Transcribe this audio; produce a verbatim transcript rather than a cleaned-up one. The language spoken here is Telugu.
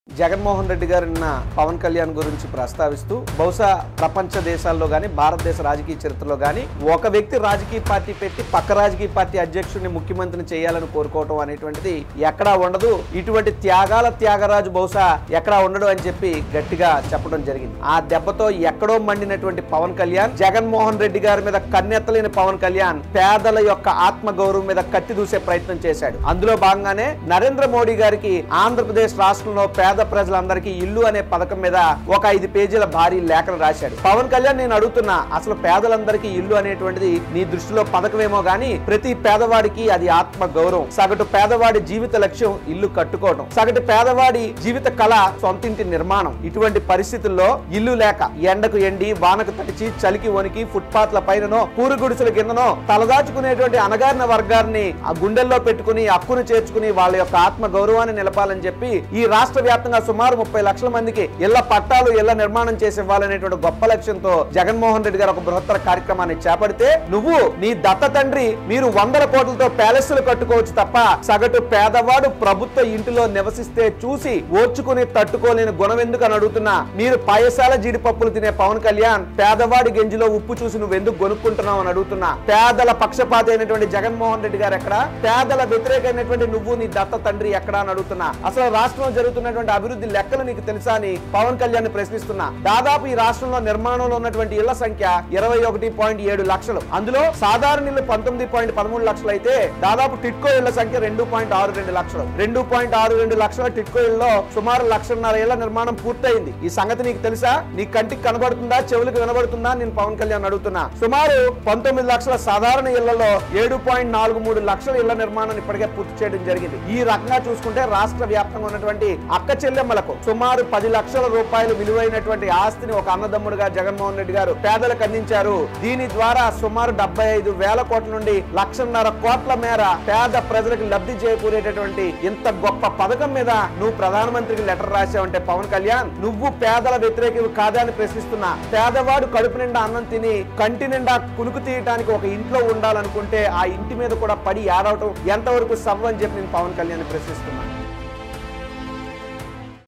జగన్మోహన్ రెడ్డి గారు నిన్న పవన్ కళ్యాణ్ గురించి ప్రస్తావిస్తూ బహుశా ప్రపంచ దేశాల్లో గానీ భారతదేశ రాజకీయ చరిత్రలో గానీ ఒక వ్యక్తి రాజకీయ పార్టీ పెట్టి పక్క రాజకీయ పార్టీ అధ్యక్షుడిని ముఖ్యమంత్రిని చేయాలని కోరుకోవటం అనేటువంటిది ఎక్కడా ఉండదు. ఇటువంటి త్యాగాల త్యాగరాజు బహుశా ఎక్కడా ఉండడు అని చెప్పి గట్టిగా చెప్పడం జరిగింది. ఆ దెబ్బతో ఎక్కడో మండినటువంటి పవన్ కళ్యాణ్ జగన్మోహన్ రెడ్డి గారి మీద కన్నెత్తలేని పవన్ కళ్యాణ్ పేదల యొక్క ఆత్మ గౌరవం మీద కత్తి దూసే ప్రయత్నం చేశాడు. అందులో భాగంగానే నరేంద్ర మోడీ గారికి ఆంధ్రప్రదేశ్ రాష్ట్రంలో పేద ప్రజలందరికీ ఇల్లు అనే పథకం మీద ఒక ఐదు పేజీల భారీ లేఖను రాశాడు. పవన్ కళ్యాణ్ నేను అడుగుతున్నా, అసలు పేదలందరికీ ఇల్లు అనేటువంటిది నీ దృష్టిలో పథకమేమో గానీ ప్రతి పేదవాడికి అది ఆత్మ గౌరవం. సగటు పేదవాడి జీవిత లక్ష్యం ఇల్లు కట్టుకోవడం, సగటు పేదవాడి జీవిత కళ సొంతింటి నిర్మాణం. ఇటువంటి పరిస్థితుల్లో ఇల్లు లేక ఎండకు ఎండి వానకు తడిచి చలికి వణికి ఫుట్పాత్ల పైననో పూరు గుడిసెల కిందనో తలదాచుకునేటువంటి అనగారిన వర్గాన్ని ఆ గుండెల్లో పెట్టుకుని హక్కును చేర్చుకుని వాళ్ళ యొక్క ఆత్మ గౌరవాన్ని నిలపాలని చెప్పి ఈ రాష్ట్ర వ్యాప్తంగా సుమారు ముప్పై లక్షల మందికి ఇళ్ల పట్టాలు ఇళ్ల నిర్మాణం చేసి ఇవ్వాలనేటువంటి గొప్ప లక్ష్యంతో జగన్మోహన్ రెడ్డి గారు ఒక బృహత్తర కార్యక్రమాన్ని చేపడితే నువ్వు నీ దత్త తండ్రి మీరు వందల కోట్లతో ప్యాలెస్లు కట్టుకోవచ్చు తప్ప సగటు పేదవాడు ప్రభుత్వ ఇంటిలో నివసిస్తే చూసి ఓర్చుకుని తట్టుకోలేని గుణం ఎందుకు అని అడుగుతున్నా. మీరు పాయసాల జీడిపప్పులు తినే పవన్ కళ్యాణ్ పేదవాడి గెంజిలో ఉప్పు చూసి నువ్వు ఎందుకు కొనుక్కుంటున్నావు అని అడుగుతున్నా. పేదల పక్షపాతి అయినటువంటి జగన్మోహన్ రెడ్డి గారు ఎక్కడ, పేదల వ్యతిరేకమైనటువంటి నువ్వు నీ దత్త తండ్రి ఎక్కడ అని అడుగుతున్నా. అసలు రాష్ట్రంలో జరుగుతున్నటువంటి అభివృద్ధి లెక్కలు నీకు తెలుసా అని పవన్ కళ్యాణ్ ప్రశ్నిస్తున్నా. దాదాపు ఈ రాష్ట్రంలో నిర్మాణంలో ఉన్నటువంటి ఇళ్ల సంఖ్య ఇరవై ఒకటి పాయింట్ ఏడు లక్షలు. అందులో సాధారణ ఇళ్లు పంతొమ్మిది పాయింట్ పదమూడు లక్షలు అయితే దాదాపు టిట్కో ఇళ్ల సంఖ్య రెండు పాయింట్ ఆరు రెండు లక్షలు. రెండు పాయింట్ ఆరు రెండు లక్షల టిట్కో ఇళ్లలో సుమారు లక్షన్నర ఇళ్ల నిర్మాణం పూర్తయింది. ఈ సంగతి నీకు తెలుసా? నీ కంటికి కనబడుతుందా, చెవులకు వినబడుతుందా? నేను పవన్ కళ్యాణ్ అడుగుతున్నా. సుమారు పంతొమ్మిది లక్షల సాధారణ ఇళ్లలో ఏడు పాయింట్ నాలుగు మూడు లక్షల ఇళ్ల నిర్మాణం ఇప్పటికే పూర్తి చేయడం జరిగింది. ఈ రకంగా చూసుకుంటే రాష్ట్ర వ్యాప్తంగా ఉన్నటువంటి అక్క చెల్లెమ్మలకు సుమారు పది లక్షల రూపాయలు విలువైనటువంటి ఆస్తిని ఒక అన్నదమ్ముడుగా జగన్మోహన్ రెడ్డి గారు పేదలకు అందించారు. దీని ద్వారా సుమారు డెబ్బై ఐదు వేల కోట్ల నుండి లక్షన్నర కోట్ల మేర పేద ప్రజలకు లబ్ధి చేకూరేటటువంటి ఇంత గొప్ప పథకం మీద నువ్వు ప్రధానమంత్రికి లెటర్ రాసావంటే పవన్ కళ్యాణ్ నువ్వు పేదల వ్యతిరేకి కాదా అని ప్రశ్నిస్తున్నా. పేదవాడు కడుపు నిండా అన్నం తిని కంటి నిండా కునుకు తీయటానికి ఒక ఇంట్లో ఉండాలనుకుంటే ఆ ఇంటి మీద కూడా పడి ఏడవటం ఎంతవరకు సవ్వు అని చెప్పి నేను పవన్ కళ్యాణ్ ప్రశ్నిస్తున్నా.